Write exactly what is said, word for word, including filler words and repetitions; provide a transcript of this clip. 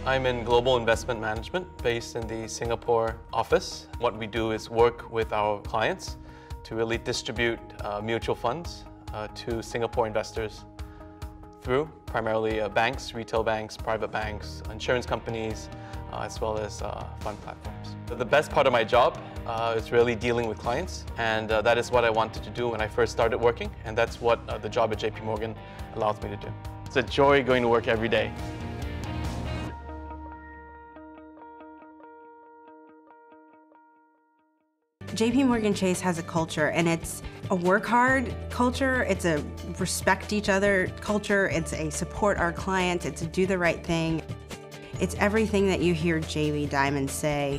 I'm in Global Investment Management based in the Singapore office. What we do is work with our clients to really distribute uh, mutual funds uh, to Singapore investors through primarily uh, banks, retail banks, private banks, insurance companies, uh, as well as uh, fund platforms. The best part of my job uh, is really dealing with clients, and uh, that is what I wanted to do when I first started working, and that's what uh, the job at J P Morgan allows me to do. It's a joy going to work every day. JPMorgan Chase has a culture, and it's a work hard culture, it's a respect each other culture, it's a support our clients, it's a do the right thing. It's everything that you hear Jamie Dimon say.